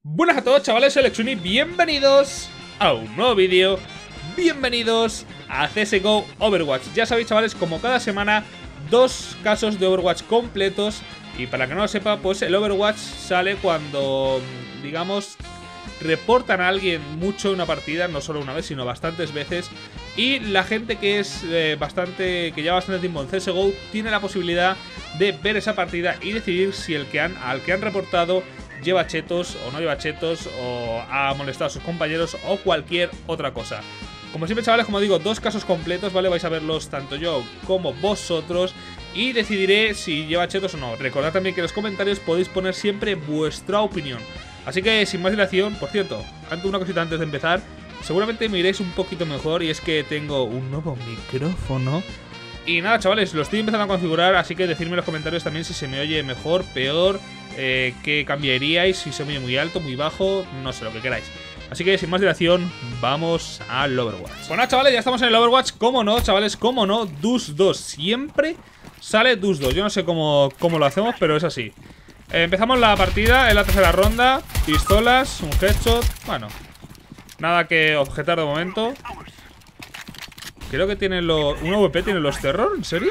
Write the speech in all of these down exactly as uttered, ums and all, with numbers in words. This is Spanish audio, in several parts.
Buenas a todos, chavales, soy Lexuni, bienvenidos a un nuevo vídeo, bienvenidos a C S G O Overwatch. Ya sabéis, chavales, como cada semana, dos casos de Overwatch completos. Y para que no lo sepa, pues el Overwatch sale cuando, digamos, reportan a alguien mucho una partida, no solo una vez, sino bastantes veces. Y la gente que es eh, bastante, que lleva bastante tiempo en C S G O, tiene la posibilidad de ver esa partida y decidir si el que han, al que han reportado lleva chetos o no lleva chetos, o ha molestado a sus compañeros, o cualquier otra cosa. Como siempre, chavales, como digo, dos casos completos, ¿vale? Vais a verlos tanto yo como vosotros y decidiré si lleva chetos o no. Recordad también que en los comentarios podéis poner siempre vuestra opinión. Así que, sin más dilación, por cierto, antes una cosita antes de empezar, seguramente me iréis un poquito mejor, y es que tengo un nuevo micrófono. Y nada, chavales, lo estoy empezando a configurar, así que decidme en los comentarios también si se me oye mejor, peor, eh, qué cambiaríais, si se me oye muy alto, muy bajo, no sé, lo que queráis. Así que sin más dilación, vamos al Overwatch. Bueno, chavales, ya estamos en el Overwatch. ¿Cómo no, chavales? ¿Cómo no? Dus dos. Siempre sale Dus dos. Yo no sé cómo, cómo lo hacemos, pero es así. eh, Empezamos la partida en la tercera ronda. Pistolas, un headshot. Bueno, nada que objetar de momento. Creo que tiene los... ¿Un A W P tiene los terror? ¿En serio?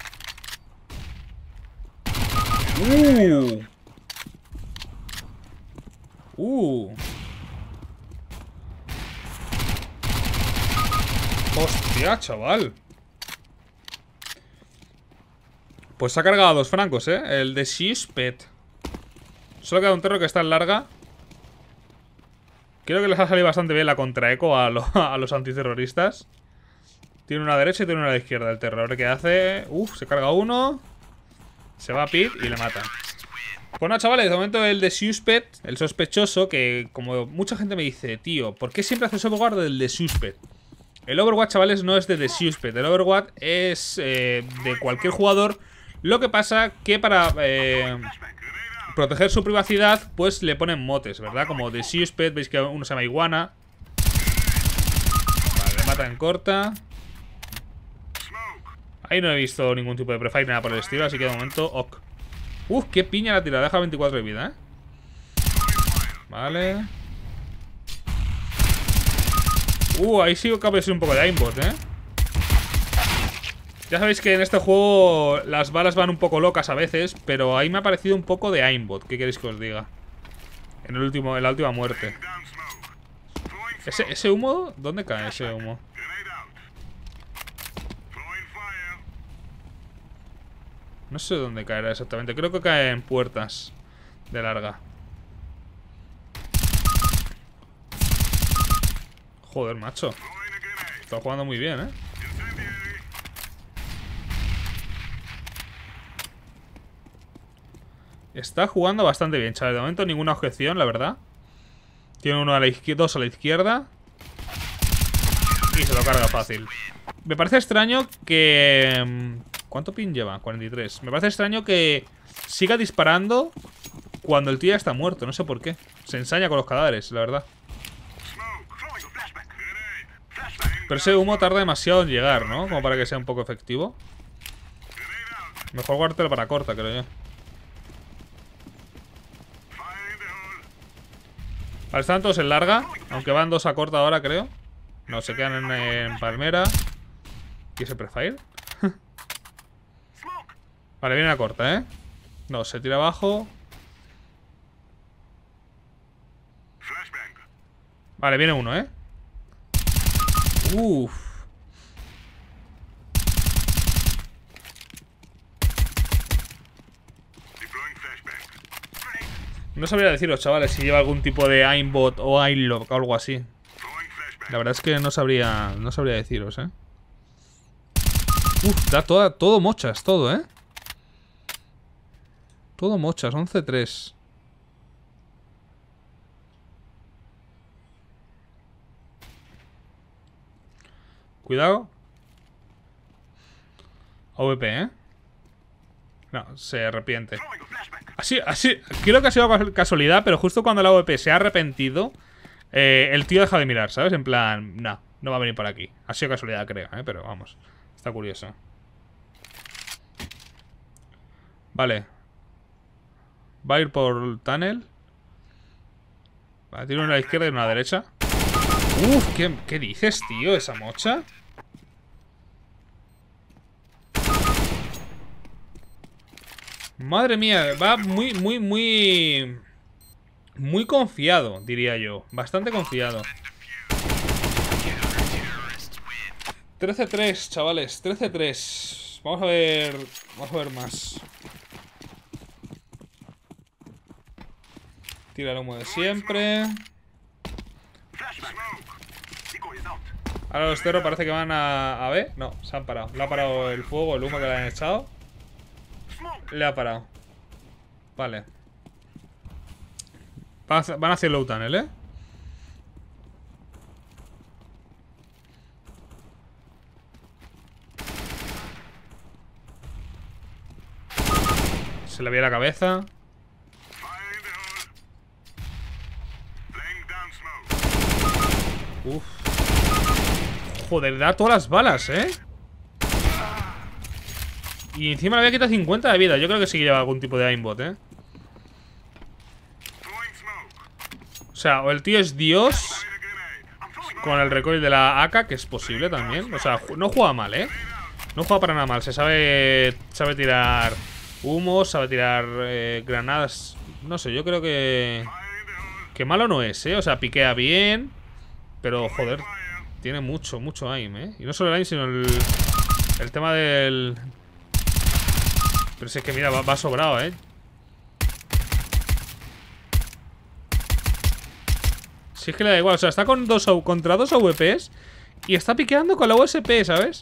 Uh. Uh. Hostia, chaval. Pues se ha cargado a dos francos, eh. El de Shispet. Solo queda un terror que está en larga. Creo que les ha salido bastante bien la contraeco a, lo, a los antiterroristas. Tiene una derecha y tiene una a la izquierda. El terror que hace... Uf, se carga uno. Se va a pit y le mata. Pues nada, chavales, de momento el de Suspect, el sospechoso, que como mucha gente me dice, tío, ¿por qué siempre haces Overwatch del de Suspect? El Overwatch, chavales, no es de The Suspect. El Overwatch es eh, de cualquier jugador. Lo que pasa que para eh, proteger su privacidad, pues le ponen motes, ¿verdad? Como The Suspect, veis que uno se llama Iguana. Vale, le mata en corta. Ahí no he visto ningún tipo de prefire, nada por el estilo, así que de momento, ok. Uf, qué piña la tira, deja veinticuatro de vida, ¿eh? Vale. Uh, ahí sí que cabe ser un poco de aimbot, ¿eh? Ya sabéis que en este juego las balas van un poco locas a veces, pero ahí me ha parecido un poco de aimbot. ¿Qué queréis que os diga? En el último, en la última muerte. ¿Ese, ese humo? ¿Dónde cae ese humo? No sé dónde caerá exactamente. Creo que cae en puertas de larga. Joder, macho. Está jugando muy bien, ¿eh? Está jugando bastante bien, chaval. De momento ninguna objeción, la verdad. Tiene uno a la izquierda, dos a la izquierda. Y se lo carga fácil. Me parece extraño que... ¿Cuánto pin lleva? cuarenta y tres. Me parece extraño que siga disparando cuando el tío ya está muerto. No sé por qué. Se ensaña con los cadáveres, la verdad. Pero ese humo tarda demasiado en llegar, ¿no? Como para que sea un poco efectivo. Mejor guardártelo para corta, creo yo. Vale, están todos en larga. Aunque van dos a corta ahora, creo. No, se quedan en, en palmera. ¿Y ese prefire? Vale, viene a corta, ¿eh? No, se tira abajo. Vale, viene uno, ¿eh? Uff. No sabría deciros, chavales, si lleva algún tipo de aimbot o aimlock o algo así. La verdad es que no sabría, no sabría deciros, ¿eh? Uf, da toda, todo mochas, todo, ¿eh? Todo mochas, once tres. Cuidado. A V P, ¿eh? No, se arrepiente. Así, así, creo que ha sido casualidad, pero justo cuando la A V P se ha arrepentido, eh, el tío deja de mirar, ¿sabes? En plan, no, no va a venir por aquí. Ha sido casualidad, creo, ¿eh? Pero vamos, está curioso. Vale. Va a ir por tunnel. Vale, tiene una a la izquierda y una a la derecha. Uf, ¿qué, ¿qué dices, tío? ¿Esa mocha? Madre mía, va muy, muy, muy... Muy confiado, diría yo. Bastante confiado. trece tres, chavales. trece tres. Vamos a ver... Vamos a ver más. Tira el humo de siempre. Ahora los Terror parece que van a... A ver, no, se han parado. Le ha parado el fuego, el humo que le han echado. Le ha parado. Vale. Van hacia el low tunnel, ¿eh? Se le veía la cabeza. Uf. Joder, da todas las balas, ¿eh? Y encima le había quitado cincuenta de vida. Yo creo que sí que lleva algún tipo de aimbot, ¿eh? O sea, o el tío es Dios con el recoil de la A K, que es posible también. O sea, no juega mal, ¿eh? No juega para nada mal. Se sabe sabe tirar humos, sabe tirar eh, granadas. No sé, yo creo que... Que malo no es, ¿eh? O sea, piquea bien. Pero, joder, tiene mucho, mucho aim, ¿eh? Y no solo el aim, sino el... El tema del... Pero si es que, mira, va, va sobrado, ¿eh? Si es que le da igual, o sea, está con dos, contra dos A W Ps y está piqueando con la U S P, ¿sabes?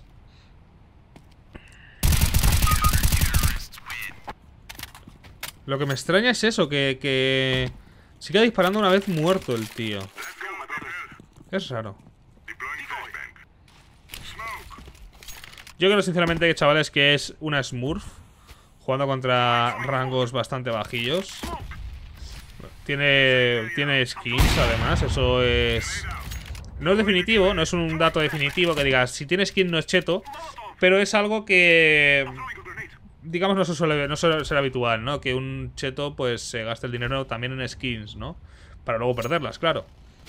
Lo que me extraña es eso, que, que siga disparando una vez muerto el tío. Es raro. Yo creo sinceramente, chavales, que es una Smurf jugando contra rangos bastante bajillos. Tiene, tiene skins, además, eso es... No es definitivo, no es un dato definitivo que digas, si tiene skin no es cheto, pero es algo que... Digamos, no suele, no suele ser habitual, ¿no? Que un cheto, pues, se gaste el dinero también en skins, ¿no? Para luego perderlas, claro.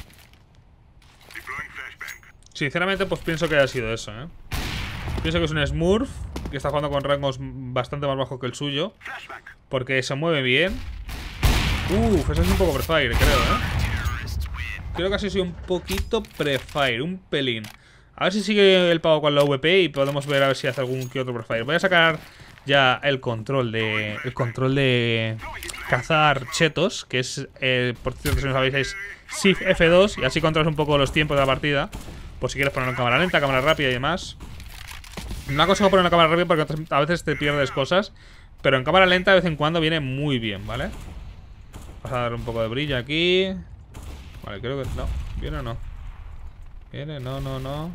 Sinceramente, pues pienso que ha sido eso, ¿eh? Pienso que es un Smurf que está jugando con rangos bastante más bajos que el suyo, porque se mueve bien. Uff, eso es un poco prefire, creo, ¿eh? Creo que así sido un poquito prefire, un pelín. A ver si sigue el pavo con la V P y podemos ver a ver si hace algún que otro prefire. Voy a sacar ya el control de... El control de cazar chetos, que es, eh, por cierto, si no sabéis, es Shift F dos, y así controlas un poco los tiempos de la partida. Por si quieres ponerlo en cámara lenta, cámara rápida y demás. No aconsejo ponerlo en cámara rápida porque a veces te pierdes cosas, pero en cámara lenta de vez en cuando viene muy bien, ¿vale? Vamos a dar un poco de brillo aquí. Vale, creo que... No, ¿viene o no? ¿Viene? No, no, no.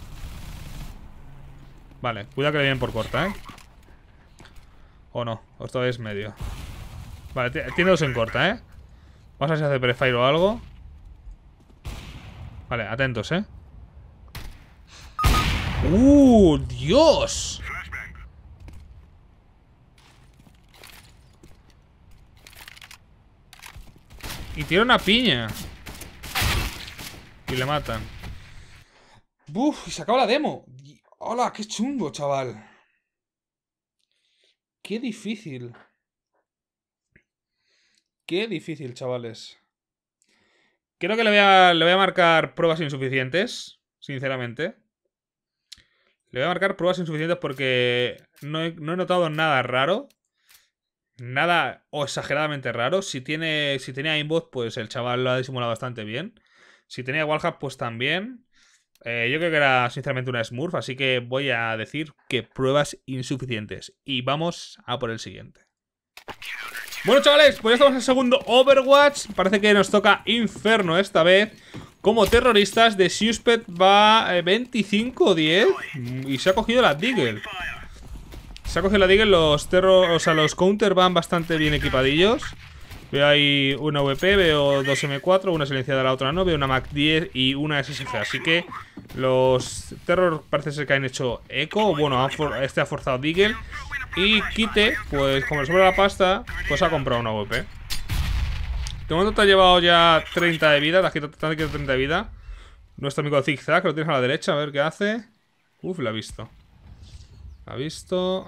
Vale, cuidado que le vienen por corta, ¿eh? O no, o esto es medio. Vale, tiene dos en corta, ¿eh? Vamos a ver si hace prefire o algo. Vale, atentos, ¿eh? ¡Uh! ¡Dios! Y tira una piña. Y le matan. ¡Buf! Y se acaba la demo. ¡Hola! ¡Qué chungo, chaval! ¡Qué difícil! ¡Qué difícil, chavales! Creo que le voy a, le voy a marcar pruebas insuficientes, sinceramente. Le voy a marcar pruebas insuficientes porque no he, no he notado nada raro. Nada o exageradamente raro. Si tiene si tenía aimbot, pues el chaval lo ha disimulado bastante bien. Si tenía wallhack, pues también. Eh, yo creo que era sinceramente una Smurf, así que voy a decir que pruebas insuficientes. Y vamos a por el siguiente. Bueno, chavales, pues ya estamos en el segundo Overwatch. Parece que nos toca Inferno esta vez. Como terroristas, de Suspect va veinticinco diez y se ha cogido la Deagle. Se ha cogido la Deagle, los terror, o sea, los counter van bastante bien equipadillos. Veo ahí una V P, veo dos M cuatro, una silenciada, la otra no. Veo una Mac diez y una S S G. Así que los terror parece ser que han hecho eco. Bueno, este ha forzado Deagle. Y Kite, pues como le sobra la pasta, pues ha comprado una V P. De momento te ha llevado ya treinta de vida. Te has quitado treinta de vida. Nuestro amigo Zigzag, que lo tienes a la derecha. A ver qué hace. Uf, la ha visto. La ha visto.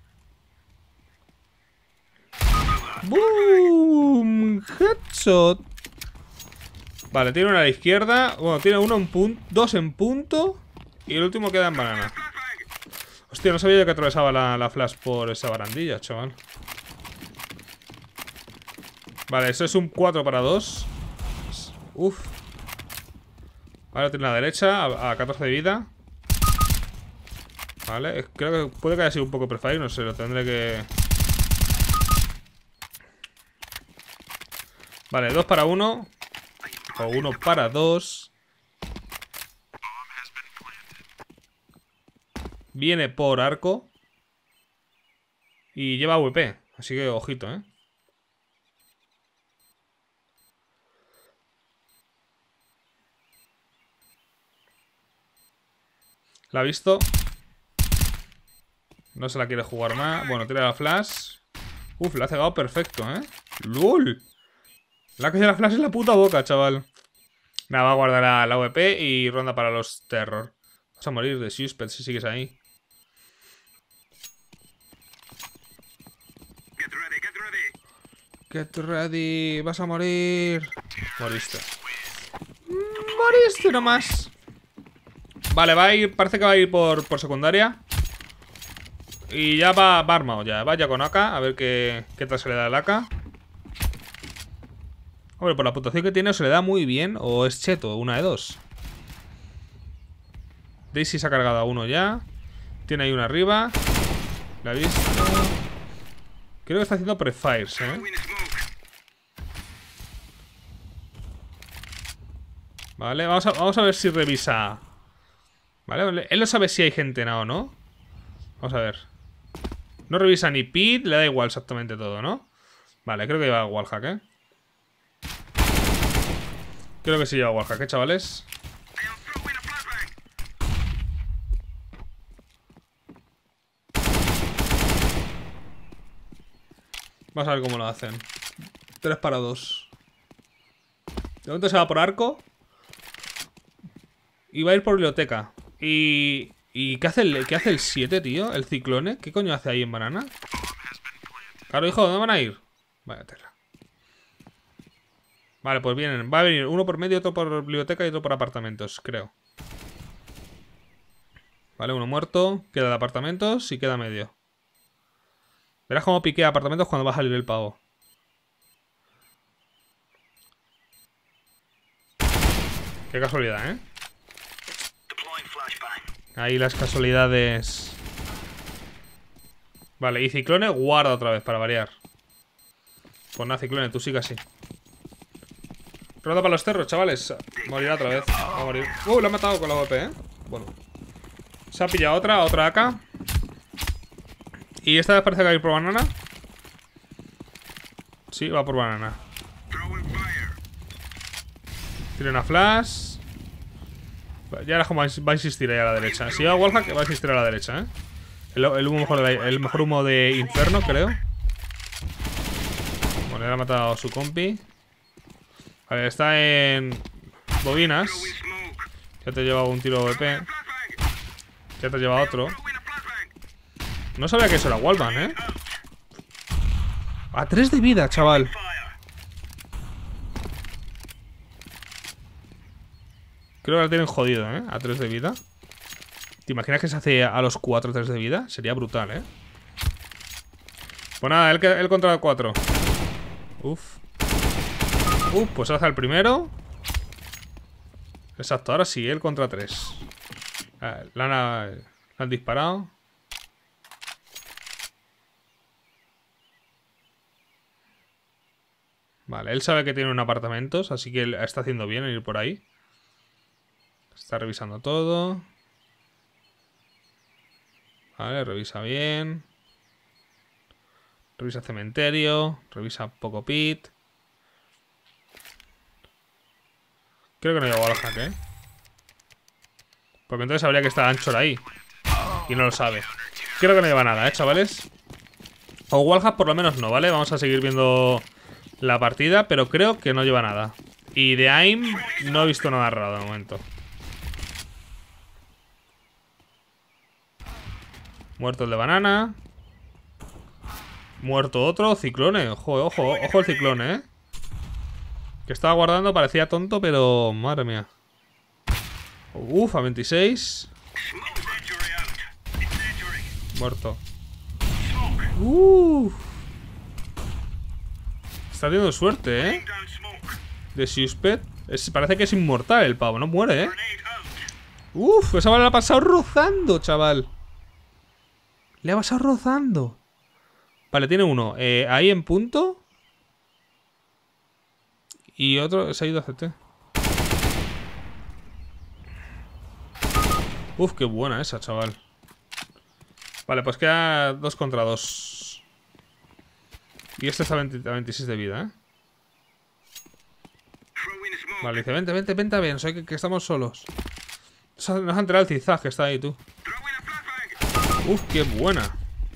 ¡Boom! Headshot. Vale, tiene una a la izquierda. Bueno, tiene uno en punto. Dos en punto. Y el último queda en banana. Hostia, no sabía yo que atravesaba la, la flash por esa barandilla, chaval. Vale, eso es un cuatro para dos. Uf. Ahora tiene la derecha a, a catorce de vida. Vale, creo que puede que haya sido un poco prefire. No sé, lo tendré que... Vale, dos para uno. O uno para dos. Viene por arco. Y lleva A W P. Así que ojito, eh. La ha visto. No se la quiere jugar más. Bueno, tira la flash. Uf, la ha cegado perfecto, eh. ¡Lol! La que se la flash en la puta boca, chaval. Nada, va a guardar la, la A W P y ronda para los terror. Vas a morir de suspect si sigues ahí. Get ready, get ready. Get ready. Vas a morir. Moriste. Moriste nomás. Vale, va a ir. Parece que va a ir por, por secundaria. Y ya va, va armado ya. Vaya con A K. A ver qué, qué tal se le da el A K. Hombre, por la puntuación que tiene, o se le da muy bien o es cheto, una de dos. Daisy se ha cargado a uno ya. Tiene ahí uno arriba. La ha visto. Creo que está haciendo prefires, eh. Vale, vamos a, vamos a ver si revisa. Vale, él no sabe si hay gente en A o no. Vamos a ver. No revisa ni pit, le da igual exactamente todo, ¿no? Vale, creo que lleva wallhack, eh. Creo que sí lleva wallhack, ¿eh, chavales? Vamos a ver cómo lo hacen. tres para dos. De momento se va por arco. Y va a ir por biblioteca. Y... ¿Y qué hace el, qué hace el siete, tío? El ciclone. ¿Qué coño hace ahí en banana? Claro, hijo, ¿dónde van a ir? Vaya tela. Vale, pues vienen. Va a venir uno por medio, otro por biblioteca y otro por apartamentos, creo. Vale, uno muerto. Queda de apartamentos y queda medio. Verás cómo piquea apartamentos cuando va a salir el pavo. Qué casualidad, ¿eh? Ahí las casualidades. Vale, y Ciclone guarda otra vez para variar. Pues nada, Ciclone, tú sí que así. Ronda para los cerros, chavales. Morirá otra vez. Va a morir. Uh, lo ha matado con la A W P, eh. Bueno. Se ha pillado otra, otra A K. Y esta vez parece que va a ir por banana. Sí, va por banana. Tiene una flash. Ya ahora va a insistir ahí a la derecha. Si va a wallhack, va a insistir a la derecha, ¿eh? El, el, humo mejor de, el mejor humo de Inferno, creo. Bueno, le ha matado a su compi. Vale, está en bobinas. Ya te lleva un tiro A W P. Ya te lleva otro. No sabía que eso era wallbang, ¿eh? A tres de vida, chaval. Creo que lo tienen jodido, ¿eh? A tres de vida. ¿Te imaginas que se hace a los cuatro tres de vida? Sería brutal, ¿eh? Pues nada, él, él contra cuatro. Uf. Uf, pues hace el primero. Exacto, ahora sí, él contra tres. Le han, le han disparado. Vale, él sabe que tiene un apartamentos, así que él está haciendo bien en ir por ahí. Está revisando todo. Vale, revisa bien. Revisa cementerio. Revisa poco pit. Creo que no lleva wallhack, ¿eh? Porque entonces habría que estar Anchor ahí. Y no lo sabe. Creo que no lleva nada, ¿eh, chavales? O wallhack por lo menos no, ¿vale? Vamos a seguir viendo la partida, pero creo que no lleva nada. Y de aim no he visto nada raro de momento. Muerto el de banana. Muerto otro, ciclone. Ojo, ojo, ojo el ciclone, eh. Que estaba guardando, parecía tonto, pero... Madre mía. Uf, a veintiséis. Muerto. Uf. Está teniendo suerte, eh. De Suspect. Es, parece que es inmortal el pavo, no muere, eh. Uf, esa bala la ha pasado rozando, chaval. Le ha pasado rozando. Vale, tiene uno eh, ahí en punto. Y otro se ha ido a C T. Uf, qué buena esa, chaval. Vale, pues queda dos contra dos. Y este está a, veinte, a veintiséis de vida, ¿eh? Vale, dice, vente, vente, vente bien, soy que, que estamos solos. Nos ha enterado el zigzag que está ahí, tú. Uf, qué buena.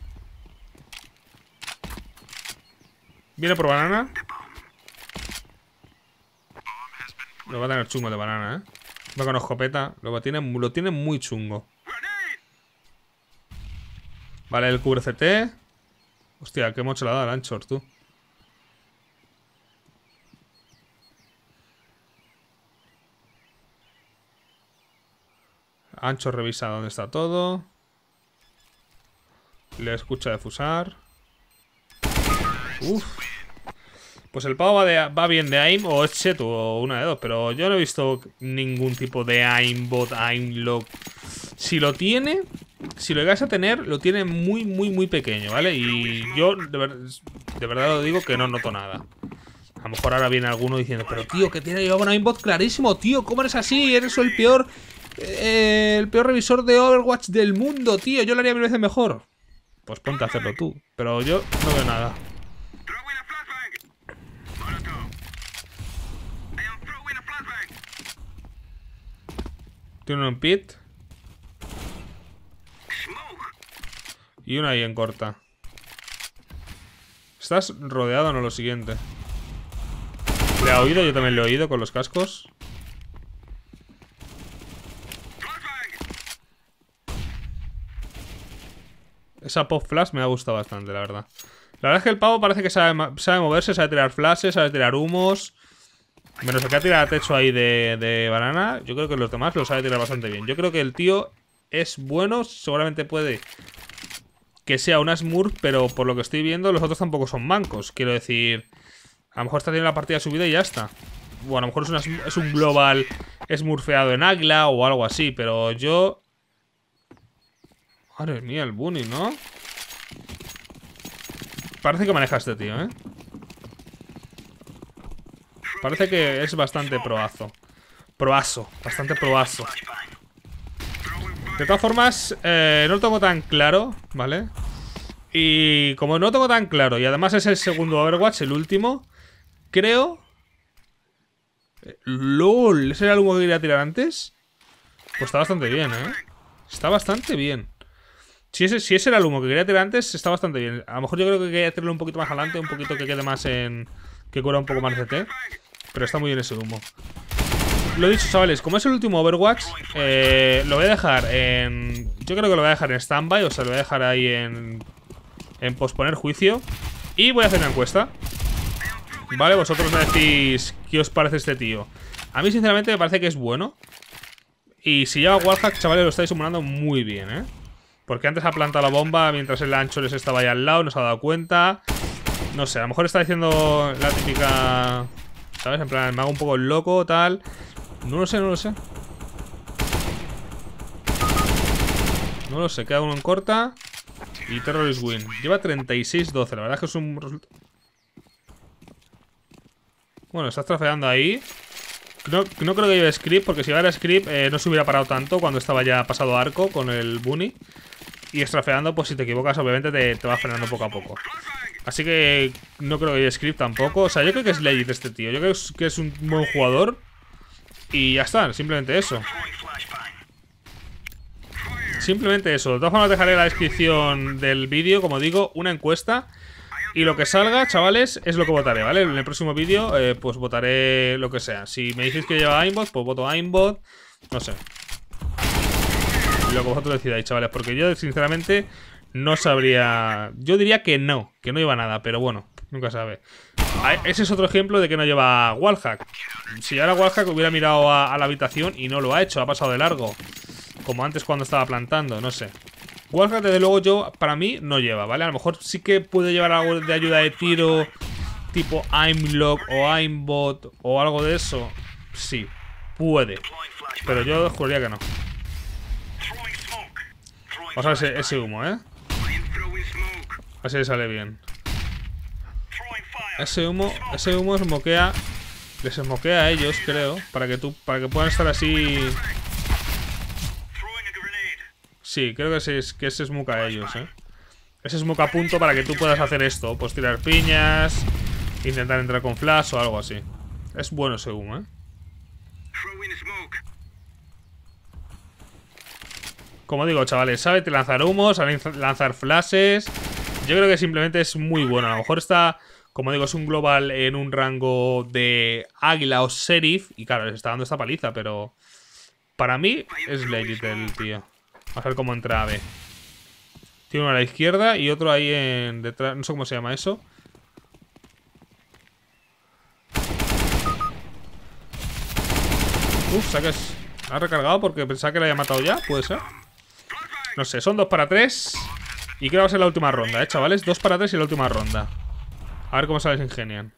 Viene por banana. Lo va a tener chungo de banana, eh. Va con escopeta. Lo tiene, lo tiene muy chungo. Vale, el cubre C T. Hostia, qué mocho le ha dado al Anchor, tú. Anchor revisa dónde está todo. Le escucha defusar. Uf. Pues el pavo va, de, va bien de aim o es cheto o una de dos. Pero yo no he visto ningún tipo de aimbot, aimlock. Si lo tiene, si lo llegas a tener, lo tiene muy, muy, muy pequeño, ¿vale? Y yo de, ver, de verdad lo digo que no noto nada. A lo mejor ahora viene alguno diciendo, pero tío, que tiene llevado un aimbot clarísimo, tío. ¿Cómo eres así? Eres el peor, eh, el peor revisor de Overwatch del mundo, tío. Yo lo haría mil veces mejor. Pues ponte a hacerlo tú. Pero yo no veo nada. Tiene uno en pit. Y uno ahí en corta. Estás rodeado, no lo siguiente. ¿Le ha oído? Yo también le he oído con los cascos. Esa pop flash me ha gustado bastante, la verdad. La verdad es que el pavo parece que sabe, sabe moverse, sabe tirar flashes, sabe tirar humos. Menos el que ha tirado a techo ahí de, de banana. Yo creo que los demás lo sabe tirar bastante bien. Yo creo que el tío es bueno. Seguramente puede que sea una Smurf, pero por lo que estoy viendo, los otros tampoco son mancos. Quiero decir, a lo mejor está teniendo la partida subida y ya está. Bueno, a lo mejor es, una, es un global smurfeado en águila o algo así, pero yo... Madre mía, el bunny, ¿no? Parece que maneja este tío, ¿eh? Parece que es bastante proazo. Proazo, bastante proazo. De todas formas, eh, no lo tengo tan claro, ¿vale? Y como no lo tengo tan claro, y además es el segundo Overwatch, el último, creo... LOL, ¿ese era el humo que quería tirar antes? Pues está bastante bien, ¿eh? Está bastante bien. Si ese, si ese era el humo que quería tirar antes, está bastante bien. A lo mejor yo creo que quería tirarlo un poquito más adelante, un poquito que quede más en... que cura un poco más de C T. Pero está muy bien ese humo. Lo he dicho, chavales, como es el último Overwatch, eh, lo voy a dejar en... Yo creo que lo voy a dejar en standby, o sea, lo voy a dejar ahí en... en posponer juicio. Y voy a hacer una encuesta. Vale, vosotros me decís qué os parece este tío. A mí, sinceramente, me parece que es bueno. Y si lleva wallhack, chavales, lo estáis simulando muy bien, ¿eh? Porque antes ha plantado la bomba mientras el ancho les estaba ahí al lado, no se ha dado cuenta. No sé, a lo mejor está diciendo la típica... ¿Sabes? En plan, me hago un poco el loco, tal. No lo sé, no lo sé. No lo sé, queda uno en corta. Y Terrorist win. Lleva treinta y seis doce, la verdad es que es un resultado... Bueno, está trafeando ahí. No, no creo que lleve script, porque si llevara script eh, no se hubiera parado tanto cuando estaba ya pasado arco con el bunny. Y estrafeando, pues si te equivocas, obviamente te, te va frenando poco a poco. Así que no creo que lleve script tampoco. O sea, yo creo que es legit este tío. Yo creo que es un buen jugador. Y ya está, simplemente eso. Simplemente eso. De todas formas dejaré en la descripción del vídeo, como digo, una encuesta Y lo que salga, chavales, es lo que votaré, ¿vale? En el próximo vídeo, eh, pues votaré lo que sea. Si me dices que lleva aimbot, pues voto aimbot. No sé. Lo que vosotros decidáis, chavales. Porque yo, sinceramente, no sabría... Yo diría que no, que no lleva nada. Pero bueno, nunca sabe. Ese es otro ejemplo de que no lleva wallhack. Si llevara wallhack hubiera mirado a, a la habitación y no lo ha hecho, ha pasado de largo. Como antes cuando estaba plantando, no sé. Wallhack, desde luego, yo, para mí, no lleva, ¿vale? A lo mejor sí que puede llevar algo de ayuda de tiro, tipo aimlock o aimbot o algo de eso. Sí, puede. Pero yo juraría que no. Vamos a ver ese, ese humo, ¿eh? A ver si le sale bien. Ese humo, ese humo smokea. Les smokea a ellos, creo. Para que tú, para que puedan estar así. Sí, creo que es que se smoke a ellos, ¿eh? Ese smoke a punto para que tú puedas hacer esto. Pues tirar piñas, intentar entrar con flash o algo así. Es bueno ese humo, ¿eh? Como digo, chavales, sabe lanzar humos, sabe lanzar flashes. Yo creo que simplemente es muy bueno. A lo mejor está, como digo, es un global en un rango de águila o sheriff. Y claro, les está dando esta paliza, pero para mí es legit el tío. A ver cómo entra A B. Tiene uno a la izquierda y otro ahí en detrás. No sé cómo se llama eso. Uf, saques. ¿Ha recargado porque pensaba que la había matado ya? ¿Puede ser? No sé, son dos para tres. Y creo que va a ser la última ronda, ¿eh, chavales? Dos para tres y la última ronda. A ver cómo se les ingenian.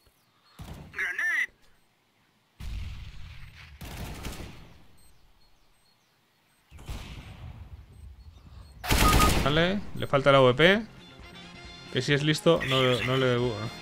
Vale, le falta la V P. Que si es listo, no, no le...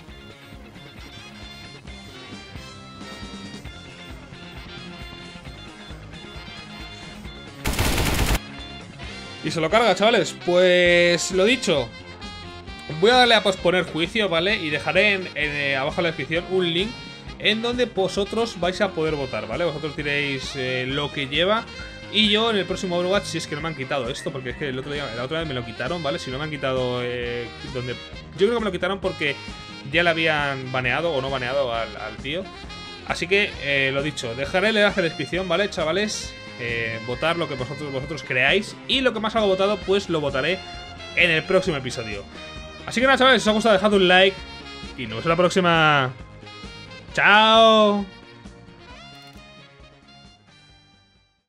Y se lo carga, chavales. Pues lo dicho. Voy a darle a posponer juicio, ¿vale? Y dejaré en, en, eh, abajo en la descripción un link en donde vosotros vais a poder votar, ¿vale? Vosotros diréis eh, lo que lleva. Y yo en el próximo Overwatch, si es que no me han quitado esto, porque es que el otro día, la otra vez me lo quitaron, ¿vale? Si no me han quitado eh, donde... Yo creo que me lo quitaron porque ya le habían baneado o no baneado al, al tío. Así que, eh, lo dicho, dejaré el enlace en la descripción, ¿vale, chavales? Eh, votar lo que vosotros, vosotros creáis. Y lo que más hago votado, pues lo votaré en el próximo episodio. Así que nada, chavales, si os ha gustado, dejad un like. Y nos vemos en la próxima. ¡Chao!